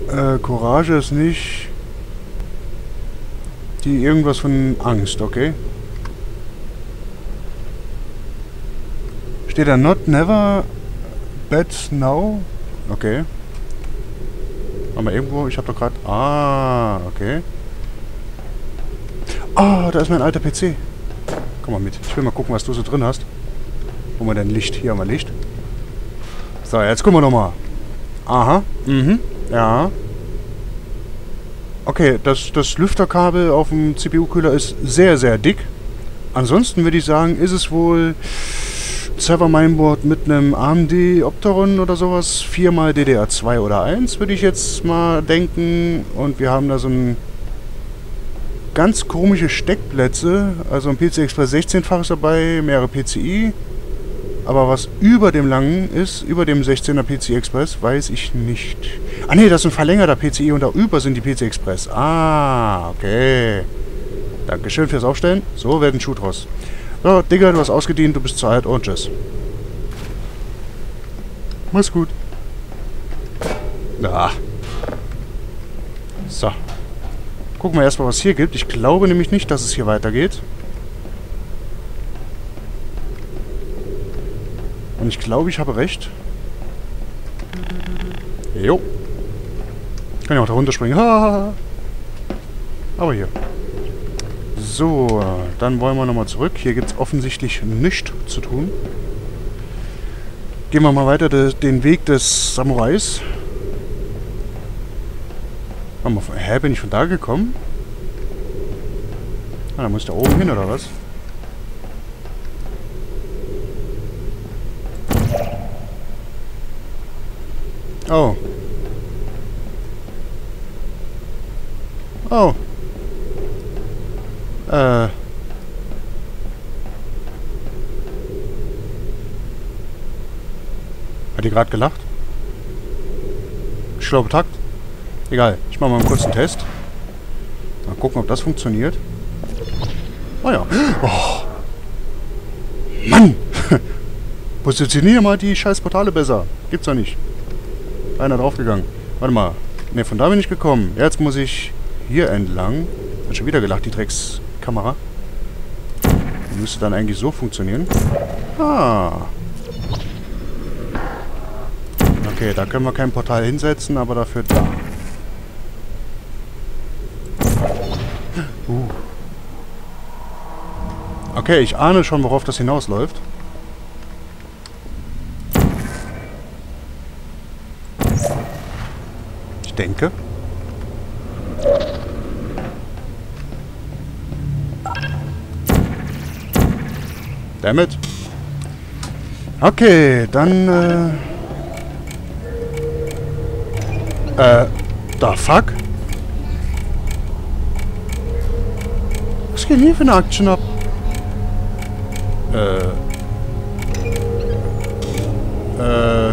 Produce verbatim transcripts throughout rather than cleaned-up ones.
Äh, Courage ist nicht... Die irgendwas von Angst, okay? Steht da not, never, bet, now? Okay. Aber irgendwo, ich hab doch gerade... Ah, okay. Ah, da ist mein alter P C. Komm mal mit. Ich will mal gucken, was du so drin hast. Wo haben wir denn Licht? Hier haben wir Licht. So, jetzt gucken wir doch mal. Aha. Mhm. Ja. Okay, das, das Lüfterkabel auf dem C P U-Kühler ist sehr, sehr dick. Ansonsten würde ich sagen, ist es wohl Server-Mainboard mit einem A M D Opteron oder sowas. viermal D D R zwei oder eins, würde ich jetzt mal denken. Und wir haben da so ein ganz komische Steckplätze. Also ein P C I Express sechzehnfaches dabei, mehrere P C I. Aber was über dem langen ist, über dem sechzehner P C I Express, weiß ich nicht. Ah ne, das ist ein verlängerter P C I und darüber sind die P C I Express. Ah, okay. Dankeschön fürs Aufstellen. So wird ein Schuh draus. So, Digga, du hast ausgedient, du bist zu alt und tschüss. Mach's gut. Ah. So. Gucken wir erstmal, was es hier gibt. Ich glaube nämlich nicht, dass es hier weitergeht. Und ich glaube, ich habe recht. Jo. Ich kann ja auch da runterspringen. Ha. Aber hier. So, dann wollen wir nochmal zurück. Hier gibt es offensichtlich nichts zu tun. Gehen wir mal weiter de, den Weg des Samurais. Hä, bin ich von da gekommen? Ah, da muss ich da oben hin, oder was? Oh. Oh. Äh. Hat die gerade gelacht? Ich glaube, Takt. Egal, ich mache mal einen kurzen Test. Mal gucken, ob das funktioniert. Oh ja. Oh. Mann! Positioniere mal die scheiß Portale besser. Gibt's doch nicht. Einer draufgegangen. Warte mal. Ne, von da bin ich gekommen. Jetzt muss ich hier entlang. Hat schon wieder gelacht, die Dreckskamera. Die müsste dann eigentlich so funktionieren. Ah. Okay, da können wir kein Portal hinsetzen, aber dafür da. Uh. Okay, ich ahne schon, worauf das hinausläuft. Ich denke. Damit. Okay, dann, äh... Äh, da fuck? Was geht hier für eine Action ab? Äh... Äh...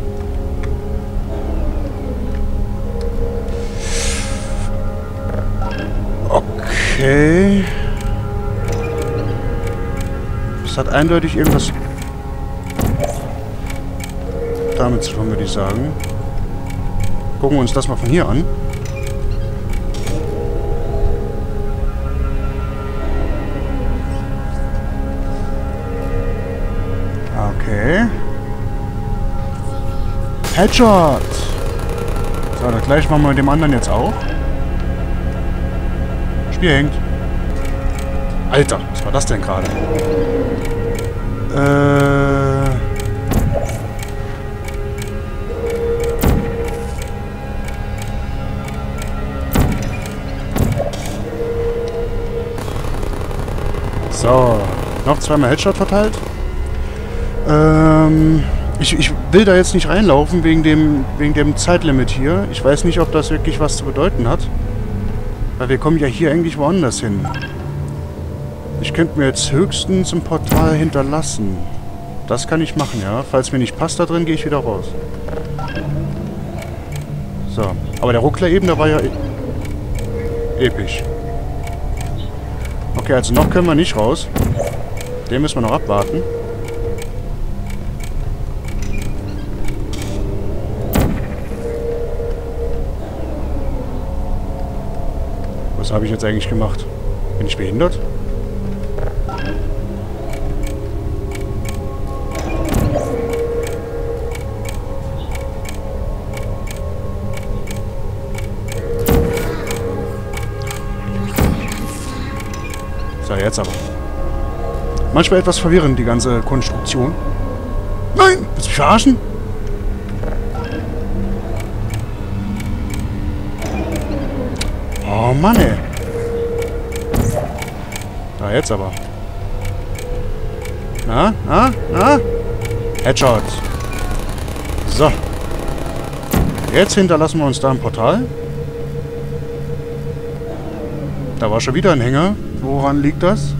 Okay... Das hat eindeutig irgendwas damit zu tun, würde ich sagen. Gucken wir uns das mal von hier an. Okay. Headshot! So, das gleiche machen wir mit dem anderen jetzt auch. Spiel hängt. Alter, was war das denn gerade? Äh... So, noch zweimal Headshot verteilt. Ähm, ich, ich will da jetzt nicht reinlaufen wegen dem, wegen dem Zeitlimit hier. Ich weiß nicht, ob das wirklich was zu bedeuten hat. Weil wir kommen ja hier eigentlich woanders hin. Ich könnte mir jetzt höchstens ein Portal hinterlassen. Das kann ich machen, ja. Falls mir nicht passt da drin, gehe ich wieder raus. So. Aber der Ruckler eben, der war ja e episch. Okay, also noch können wir nicht raus. Den müssen wir noch abwarten. Was habe ich jetzt eigentlich gemacht? Bin ich behindert? So, jetzt aber. Manchmal etwas verwirrend, die ganze Konstruktion. Nein! Willst du mich verarschen? Oh Mann, ey. Da, jetzt aber. Na, na, na? Headshot. So. Jetzt hinterlassen wir uns da ein Portal. Da war schon wieder ein Hänger. Woran liegt das?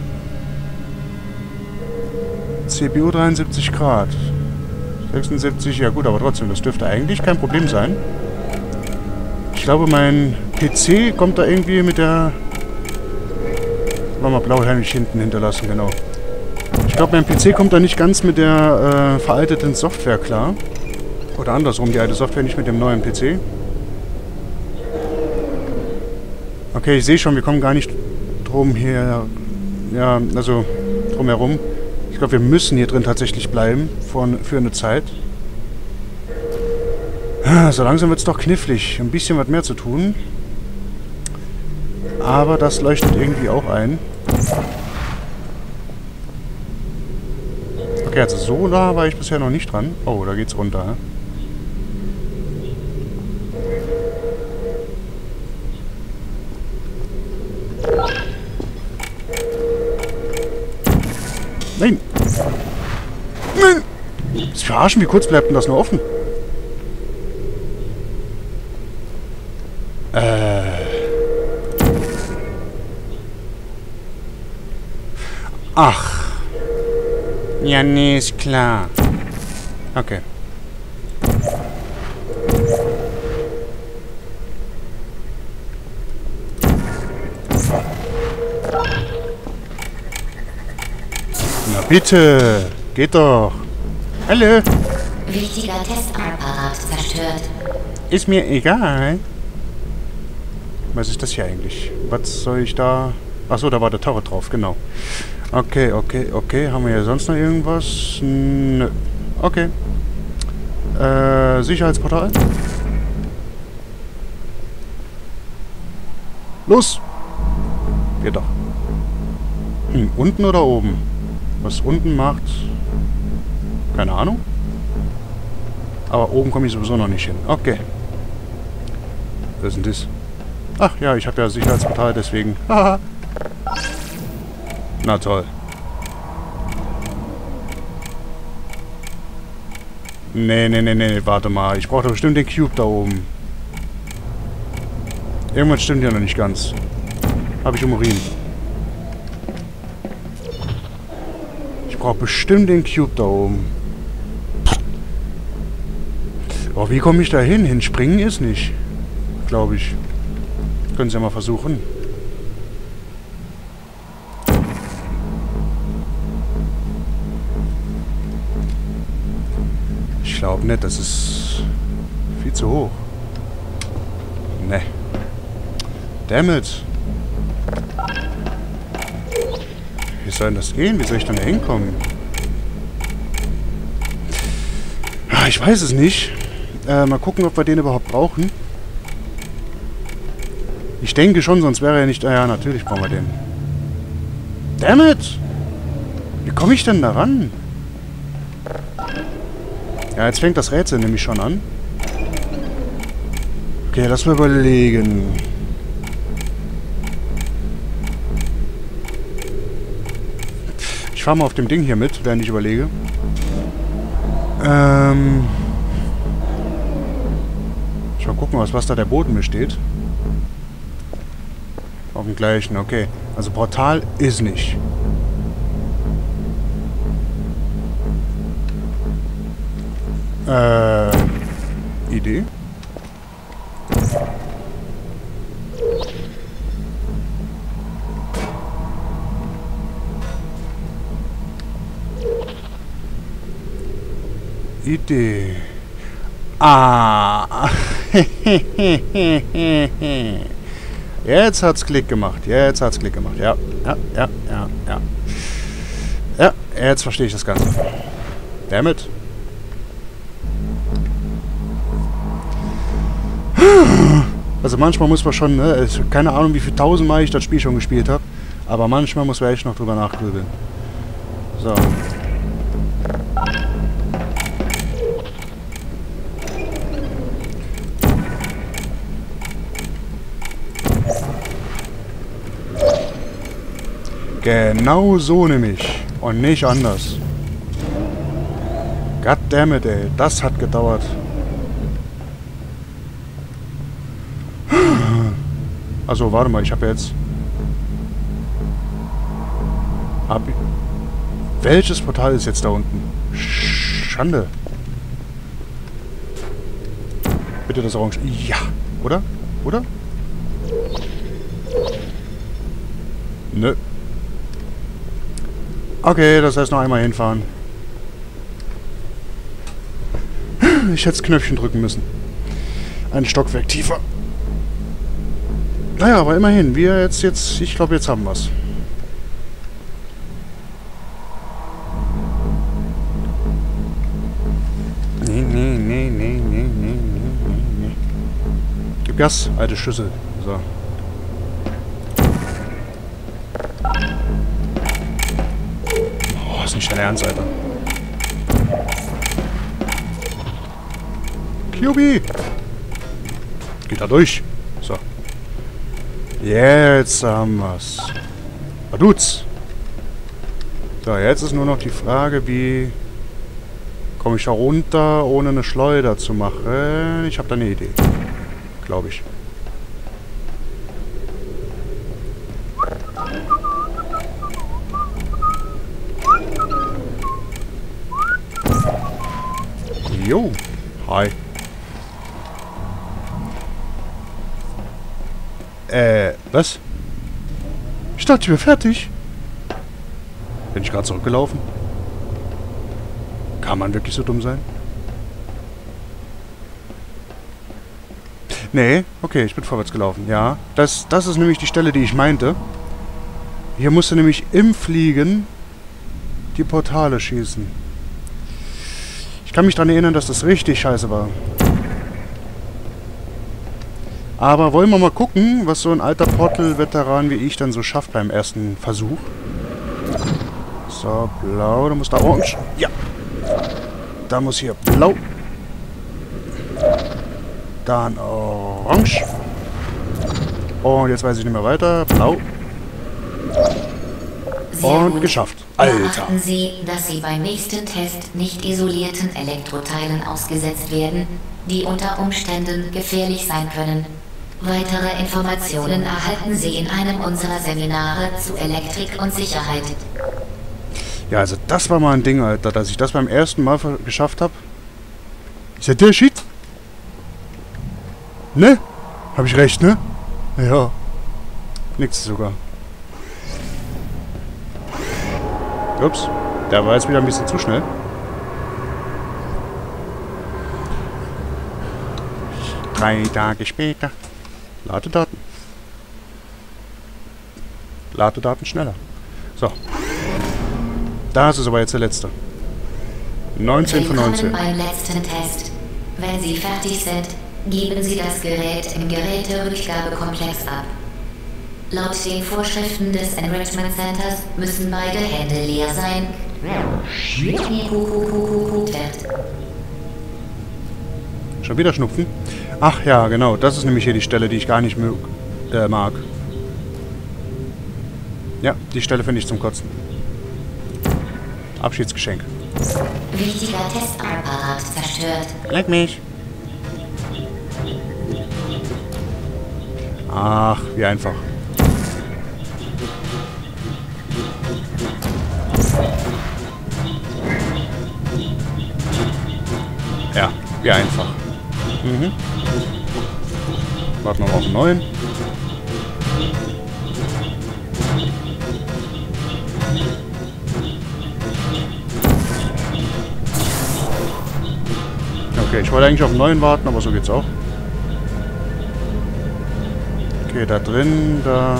C P U dreiundsiebzig Grad. sechsundsiebzig, ja gut, aber trotzdem, das dürfte eigentlich kein Problem sein. Ich glaube, mein P C kommt da irgendwie mit der... Wollen wir blauhelmig hinten hinterlassen, genau. Ich glaube, mein P C kommt da nicht ganz mit der äh, veralteten Software klar. Oder andersrum, die alte Software nicht mit dem neuen P C. Okay, ich sehe schon, wir kommen gar nicht drum hier... Ja, also drum herum. Ich glaube, wir müssen hier drin tatsächlich bleiben für, für eine Zeit. So langsam wird es doch knifflig. Ein bisschen was mehr zu tun. Aber das leuchtet irgendwie auch ein. Okay, also so nah war ich bisher noch nicht dran. Oh, da geht's runter. Nein! Nein! Das verarschen, wie kurz bleibt denn das nur offen? Äh. Ach. Ja, nee, ist klar. Okay. Na bitte. Geht doch. Hallo. Wichtiger Testapparat zerstört. Ist mir egal. Was ist das hier eigentlich? Was soll ich da... Achso, da war der Turret drauf, genau. Okay, okay, okay. Haben wir hier sonst noch irgendwas? Nö. Okay. Äh, Sicherheitsportal. Los! Geht doch. Hm, unten oder oben? Was unten macht... Keine Ahnung. Aber oben komme ich sowieso noch nicht hin. Okay. Was ist denn das? Ach ja, ich habe ja Sicherheitsportal, deswegen. Haha. Na toll. Nee, nee, nee, nee, warte mal. Ich brauche doch bestimmt den Cube da oben. Irgendwas stimmt ja noch nicht ganz. Habe ich im Urin. Ich brauche bestimmt den Cube da oben. Oh, wie komme ich da hin? Hinspringen ist nicht. Glaube ich. Können Sie ja mal versuchen. Ich glaube nicht, das ist viel zu hoch. Ne. Dammit. Wie soll denn das gehen? Wie soll ich dann da hinkommen? Ich weiß es nicht. Äh, mal gucken, ob wir den überhaupt brauchen. Ich denke schon, sonst wäre er nicht... Ah ja, natürlich brauchen wir den. Dammit! Wie komme ich denn da ran? Ja, jetzt fängt das Rätsel nämlich schon an. Okay, lass mal überlegen. Ich fahre mal auf dem Ding hier mit, während ich überlege. Ähm... Ich mal gucken, aus was da der Boden besteht. Auf dem gleichen, okay. Also Portal ist nicht. Äh... Idee? Idee. Ah. Jetzt hat's Klick gemacht. Jetzt hat's Klick gemacht. Ja, ja, ja, ja, ja. Ja, jetzt verstehe ich das Ganze. Damit. Also manchmal muss man schon, ne, keine Ahnung, wie viel tausendmal ich das Spiel schon gespielt habe, aber manchmal muss man echt noch drüber nachgrübeln. So. Genau so nämlich. Und nicht anders. Goddammit, ey. Das hat gedauert. Also, warte mal. Ich habe jetzt... Hab ich... Welches Portal ist jetzt da unten? Schande. Bitte das Orange. Ja. Oder? Oder? Nö. Okay, das heißt noch einmal hinfahren. Ich hätte das Knöpfchen drücken müssen. Ein Stockwerk tiefer. Naja, aber immerhin. Wir jetzt, jetzt, ich glaube, jetzt haben wir es. Nee, nee, nee, nee, nee, nee, nee, nee. Gib Gas, alte Schüssel. So. Oh, ist nicht dein Ernst, Alter. Q B! Geht da durch. So. Jetzt haben wir's. Baduz! So, jetzt ist nur noch die Frage, wie komme ich da runter, ohne eine Schleuder zu machen. Ich habe da eine Idee. Glaube ich. Jo. Hi. Äh, was? Ich dachte, ich wäre fertig. Bin ich gerade zurückgelaufen? Kann man wirklich so dumm sein? Nee, okay, ich bin vorwärts gelaufen. Ja, das, das ist nämlich die Stelle, die ich meinte. Hier musste nämlich im Fliegen die Portale schießen. Ich kann mich daran erinnern, dass das richtig scheiße war. Aber wollen wir mal gucken, was so ein alter Portal-Veteran wie ich dann so schafft beim ersten Versuch. So, blau, da muss da orange. Ja. Da muss hier blau. Dann orange. Und jetzt weiß ich nicht mehr weiter. Blau. Sehr Und gut. geschafft. Alter. Beachten Sie, dass Sie beim nächsten Test nicht isolierten Elektroteilen ausgesetzt werden, die unter Umständen gefährlich sein können. Weitere Informationen erhalten Sie in einem unserer Seminare zu Elektrik und Sicherheit. Ja, also das war mal ein Ding, Alter, dass ich das beim ersten Mal geschafft habe. Ist ja der Shit? Ne? Hab ich recht, ne? Ja. Nix sogar. Ups. Der war jetzt wieder ein bisschen zu schnell. Drei Tage später. Ladedaten. Ladedaten schneller. So. Das ist aber jetzt der letzte. neunzehn von neunzehn. Willkommen beim letzten Test. Wenn Sie fertig sind, geben Sie das Gerät im Geräterückgabekomplex ab. Laut den Vorschriften des Enrichment Centers müssen beide Hände leer sein. Schon wieder Schnupfen? Ach ja, genau. Das ist nämlich hier die Stelle, die ich gar nicht mög, äh, mag. Ja, die Stelle finde ich zum Kotzen. Abschiedsgeschenk. Wichtiger Testapparat zerstört. Leck mich. Ach, wie einfach. Ja, wie einfach. Mhm. Warten wir mal auf den neuen. Okay, ich wollte eigentlich auf den neuen warten, aber so geht's auch. Okay, da drin, da...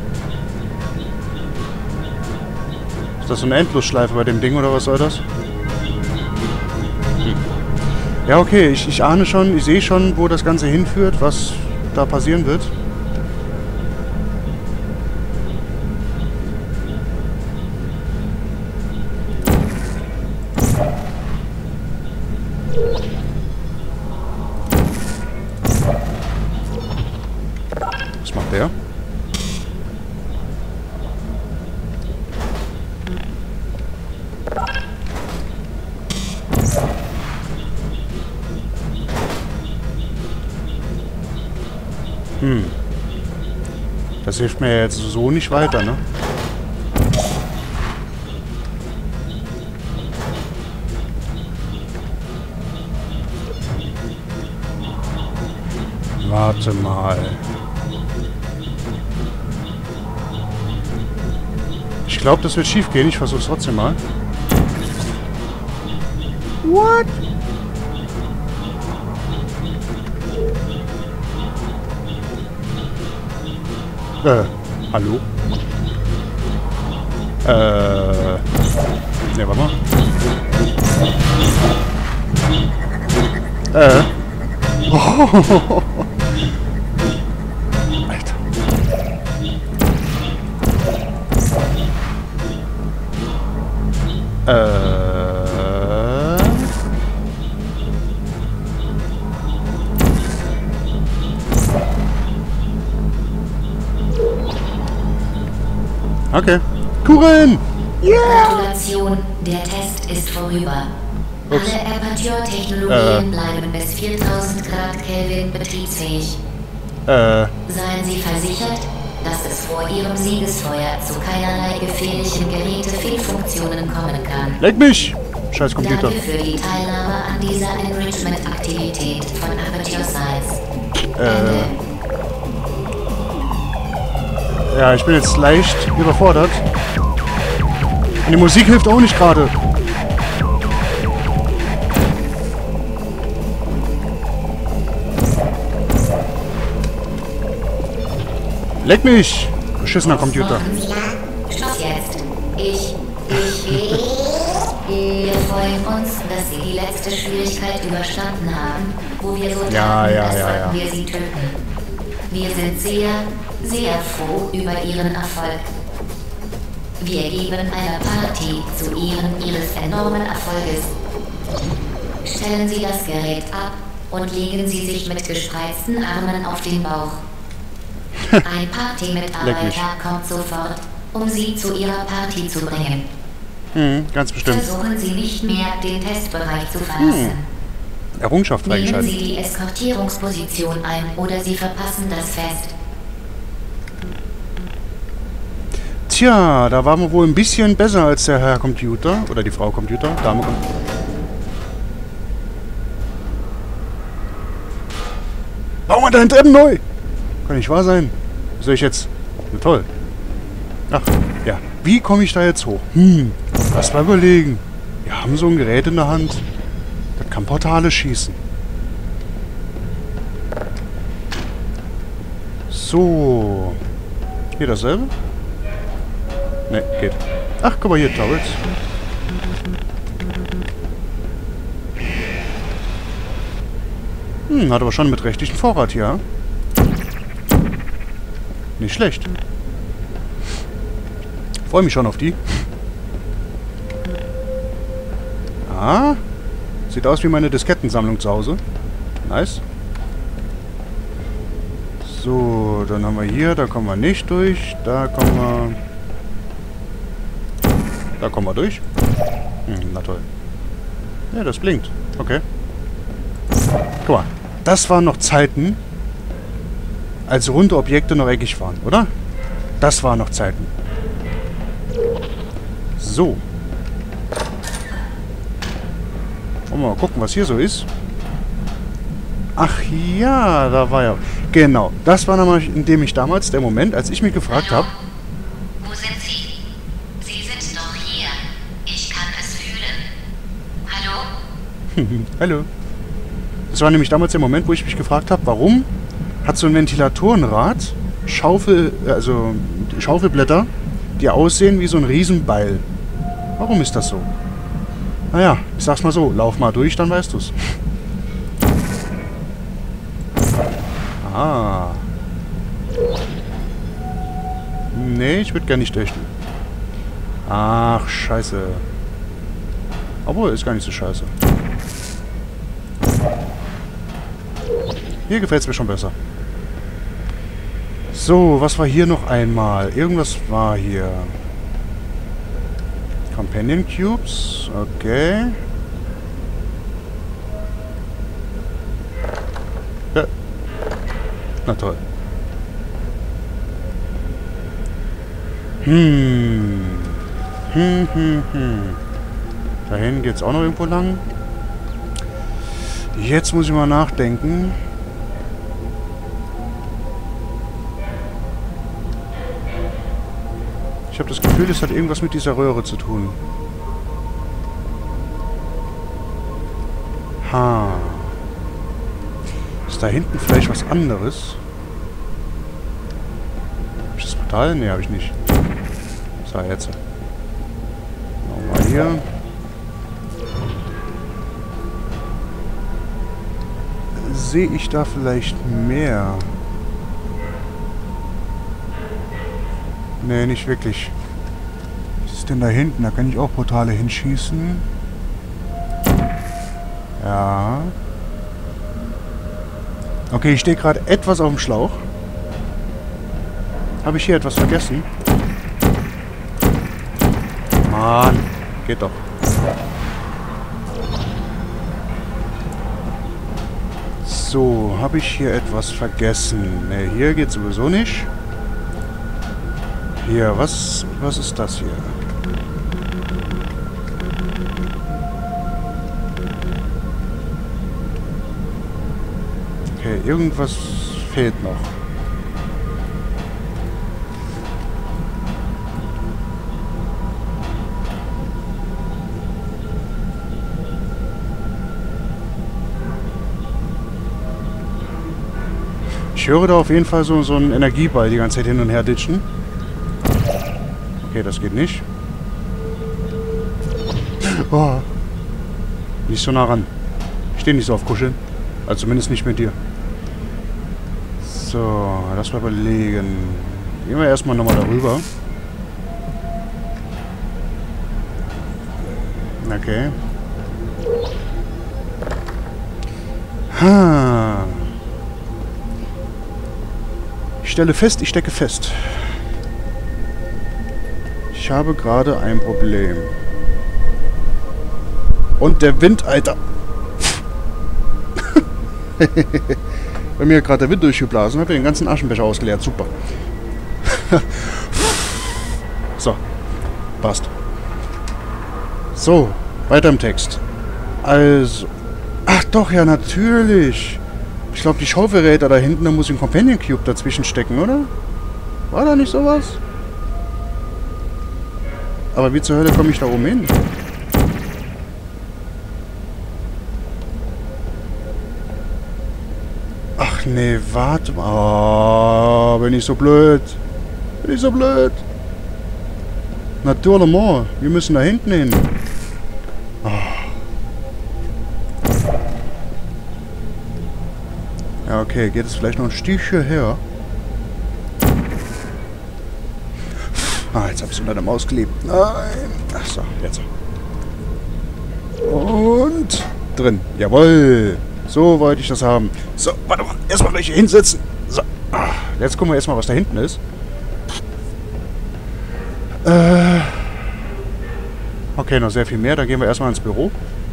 Ist das so eine Endlosschleife bei dem Ding, oder was soll das? Hm. Ja, okay, ich, ich ahne schon, ich sehe schon, wo das Ganze hinführt, was da passieren wird. Was macht der? Hm. Das hilft mir jetzt so nicht weiter, ne? Warte mal. Ich glaube, das wird schief gehen. Ich versuche es trotzdem mal. What? Äh, hallo? Äh, ne, warte mal. Äh. Oh. Alter. Äh. Okay. Kuchen! Yeah! Gratulation, der Test ist vorüber. Ups. Alle Aperture-Technologien äh. bleiben bis viertausend Grad Kelvin betriebsfähig. Äh. Seien Sie versichert, dass es vor Ihrem Siegesfeuer zu keinerlei gefährlichen Geräte-Fehlfunktionen kommen kann. Leck mich! Scheiß Computer. Danke für die Teilnahme an dieser Enrichment-Aktivität von Aperture Science. Äh. Ja, ich bin jetzt leicht überfordert. Und die Musik hilft auch nicht gerade. Leck mich! Beschissener Computer. Schluss jetzt. Ich, ich, wir freuen uns, dass Sie die letzte Schwierigkeit überstanden haben, wo wir so taten, ja, ja, als ja, wollten ja. wir Sie töten. Wir sind sehr, sehr froh über Ihren Erfolg. Wir geben eine Party zu Ehren Ihres enormen Erfolges. Stellen Sie das Gerät ab und legen Sie sich mit gespreizten Armen auf den Bauch. Ein Party-Mitarbeiter kommt sofort, um Sie zu Ihrer Party zu bringen. Hm, ganz bestimmt. Versuchen Sie nicht mehr, den Testbereich zu verlassen. Hm. Errungenschaft freigeschaltet. Nehmen Sie die Eskortierungsposition ein oder Sie verpassen das Fest. Tja, da waren wir wohl ein bisschen besser als der Herr Computer. Oder die Frau Computer. Dame Computer. Bauen wir deinen Treppen neu! Kann nicht wahr sein. Was soll ich jetzt? Na toll. Ach, ja. Wie komme ich da jetzt hoch? Hm, lass mal überlegen. Wir haben so ein Gerät in der Hand. Das kann Portale schießen. So. Hier dasselbe? Ne, geht. Ach, guck mal hier, Towels. Hm, hat aber schon mit rechtlichen Vorrat hier. Nicht schlecht. Freue mich schon auf die. Ah. Sieht aus wie meine Diskettensammlung zu Hause. Nice. So, dann haben wir hier, da kommen wir nicht durch. Da kommen wir... Da kommen wir durch. Hm, na toll. Ja, das blinkt. Okay. Guck mal. Das waren noch Zeiten, als runde Objekte noch eckig waren, oder? Das waren noch Zeiten. So. Wollen wir mal gucken, was hier so ist. Ach ja, da war ja... Genau. Das war nochmal, in dem ich damals, der Moment, als ich mich gefragt habe... Wo sind Sie? Sie sind doch hier. Ich kann es fühlen. Hallo? Hallo. Das war nämlich damals der Moment, wo ich mich gefragt habe, warum hat so ein Ventilatorenrad Schaufel, also Schaufelblätter, die aussehen wie so ein Riesenbeil. Warum ist das so? Naja, ich sag's mal so, lauf mal durch, dann weißt du's. Ah. Nee, ich würde gerne nicht dächten. Ach, scheiße. Obwohl, ist gar nicht so scheiße. Hier gefällt es mir schon besser. So, was war hier noch einmal? Irgendwas war hier. Companion Cubes. Okay. Ja. Na toll. Hm. Hm, hm, hm. Dahin geht's auch noch irgendwo lang. Jetzt muss ich mal nachdenken. Ich habe das Gefühl, es hat irgendwas mit dieser Röhre zu tun. Ha. Ist da hinten vielleicht was anderes? Hab ich das Portal? Ne, habe ich nicht. So, jetzt. Nochmal hier. Sehe ich da vielleicht mehr? Nee, nicht wirklich. Was ist denn da hinten? Da kann ich auch Portale hinschießen. Ja. Okay, ich stehe gerade etwas auf dem Schlauch. Habe ich hier etwas vergessen? Mann, geht doch. So, habe ich hier etwas vergessen? Ne, hier geht sowieso nicht. Hier, was, was ist das hier? Okay, irgendwas fehlt noch. Ich höre da auf jeden Fall so, so einen Energieball die ganze Zeit hin und her ditchen. Okay, das geht nicht. Oh. Nicht so nah ran. Ich stehe nicht so auf Kuscheln. Also zumindest nicht mit dir. So, lass mal überlegen. Gehen wir erstmal nochmal darüber. Okay. Ha. Ich stelle fest, ich stecke fest. Ich habe gerade ein Problem. Und der Wind, Alter. Bei mir hat gerade der Wind durchgeblasen. Habe den ganzen Aschenbecher ausgeleert. Super. So. Passt. So. Weiter im Text. Also. Ach doch, ja, natürlich. Ich glaube, die Schaufelräder da hinten, da muss ein Companion Cube dazwischen stecken, oder? War da nicht sowas? Aber wie zur Hölle komme ich da oben hin? Ach nee, warte mal. Oh, bin ich so blöd. Bin ich so blöd. Natürlich, wir müssen da hinten hin. Oh. Ja, okay, geht es vielleicht noch ein Stückchen her? Ah, jetzt habe ich es unter der Maus geklebt. Nein. Ach so, jetzt. Und drin. Jawohl. So wollte ich das haben. So, warte mal. Erstmal gleich hier hinsetzen. So. Jetzt gucken wir erstmal, was da hinten ist. Äh. Okay, noch sehr viel mehr. Da gehen wir erstmal ins Büro.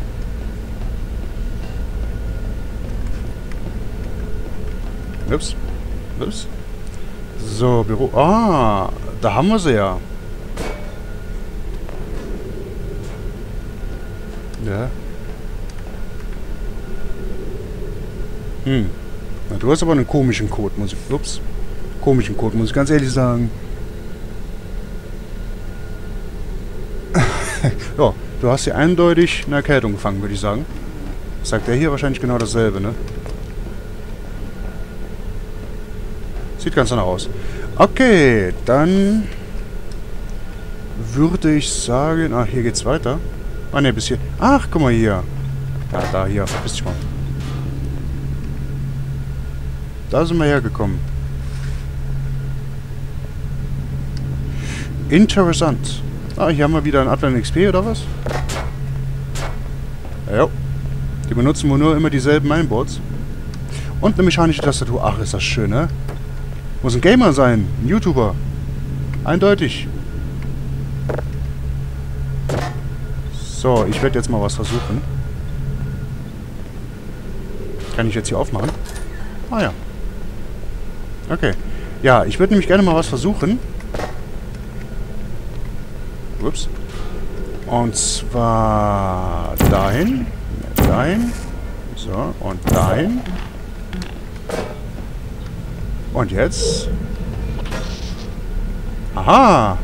Ups. Ups. So, Büro. Ah, da haben wir sie ja. Ja. Hm. Na, du hast aber einen komischen Code, muss ich... Ups. Komischen Code, muss ich ganz ehrlich sagen. Ja, du hast hier eindeutig eine Erkältung gefangen, würde ich sagen. Sagt er hier wahrscheinlich genau dasselbe, ne? Sieht ganz danach aus. Okay, dann würde ich sagen... Ach, hier geht's weiter. Ah, ne, bis hier. Ach, guck mal hier. Ja, da, hier. Verpiss dich mal. Da sind wir hergekommen. Interessant. Ah, hier haben wir wieder ein Atlan X P, oder was? Ja. Die benutzen wohl nur immer dieselben Mainboards. Und eine mechanische Tastatur. Ach, ist das schön, ne? Muss ein Gamer sein. Ein YouTuber. Eindeutig. So, ich werde jetzt mal was versuchen. Kann ich jetzt hier aufmachen? Ah ja. Okay. Ja, ich würde nämlich gerne mal was versuchen. Ups. Und zwar dahin. Dahin. So, und dahin. Und jetzt. Aha!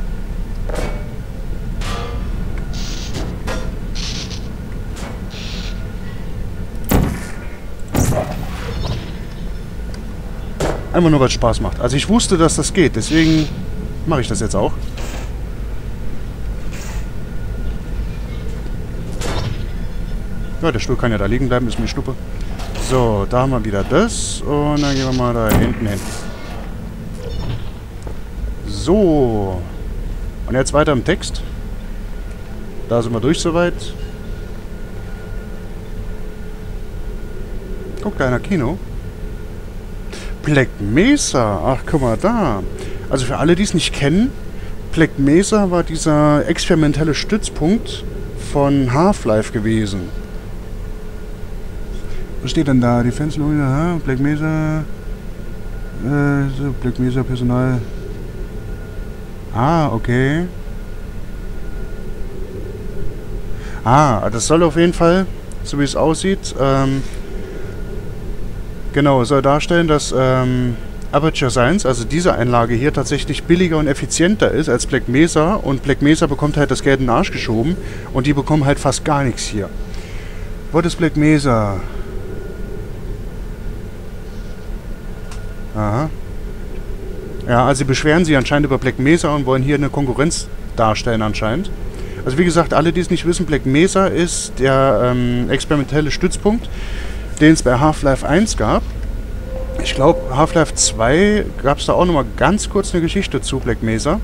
Einfach nur, weil es Spaß macht. Also ich wusste, dass das geht, deswegen mache ich das jetzt auch. Ja, der Stuhl kann ja da liegen bleiben, ist mir Schnuppe. So, da haben wir wieder das. Und dann gehen wir mal da hinten hin. So. Und jetzt weiter im Text. Da sind wir durch soweit. Guck, kleiner Kino. Black Mesa. Ach, guck mal da. Also für alle, die es nicht kennen, Black Mesa war dieser experimentelle Stützpunkt von Half-Life gewesen. Was steht denn da? Defense Lawyer, Black Mesa. Äh, so, Black Mesa Personal. Ah, okay. Ah, das soll auf jeden Fall, so wie es aussieht, ähm, genau, soll darstellen, dass ähm, Aperture Science, also diese Einlage hier, tatsächlich billiger und effizienter ist als Black Mesa. Und Black Mesa bekommt halt das Geld in den Arsch geschoben. Und die bekommen halt fast gar nichts hier. What is Black Mesa? Aha. Ja, also sie beschweren sich anscheinend über Black Mesa und wollen hier eine Konkurrenz darstellen anscheinend. Also wie gesagt, alle, die es nicht wissen, Black Mesa ist der ähm, experimentelle Stützpunkt, den es bei Half-Life eins gab. Ich glaube, Half-Life zwei gab es da auch nochmal ganz kurz eine Geschichte zu Black Mesa.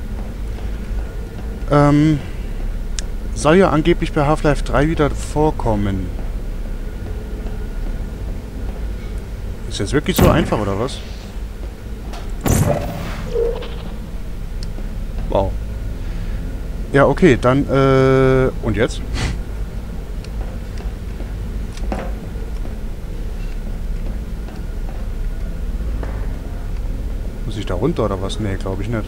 Ähm, soll ja angeblich bei Half-Life drei wieder vorkommen. Ist jetzt wirklich so einfach, oder was? Wow. Ja, okay, dann, äh, und jetzt? Muss ich da runter oder was? Nee, glaube ich nicht.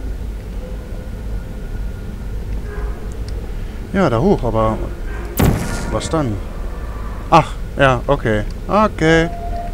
Ja, da hoch, aber was dann? Ach, ja, okay. Okay.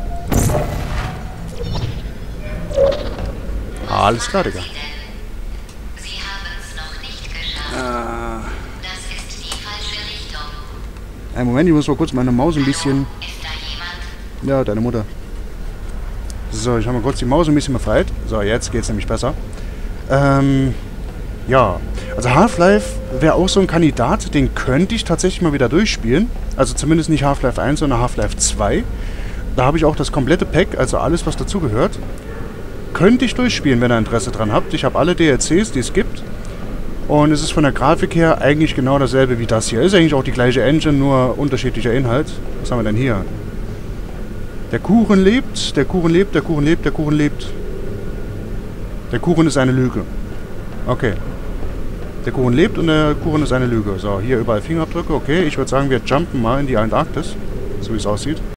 Ah, alles klar, Digga. Sie haben es noch nicht geschafft. Ah. Das ist die falsche Richtung. Einen Moment, ich muss mal kurz meine Maus ein bisschen... Ist da jemand? Ja, deine Mutter. So, ich habe mal kurz die Maus ein bisschen befreit. So, jetzt geht's nämlich besser. Ähm, ja. Also Half-Life wäre auch so ein Kandidat, den könnte ich tatsächlich mal wieder durchspielen. Also zumindest nicht Half-Life eins, sondern Half-Life zwei. Da habe ich auch das komplette Pack, also alles, was dazugehört. Könnte ich durchspielen, wenn ihr Interesse dran habt. Ich habe alle D L Cs, die es gibt. Und es ist von der Grafik her eigentlich genau dasselbe wie das hier. Ist eigentlich auch die gleiche Engine, nur unterschiedlicher Inhalt. Was haben wir denn hier? Der Kuchen lebt, der Kuchen lebt, der Kuchen lebt, der Kuchen lebt. Der Kuchen ist eine Lüge. Okay. Der Kuchen lebt und der Kuchen ist eine Lüge. So, hier überall Fingerabdrücke. Okay, ich würde sagen, wir jumpen mal in die Antarktis. So wie es aussieht.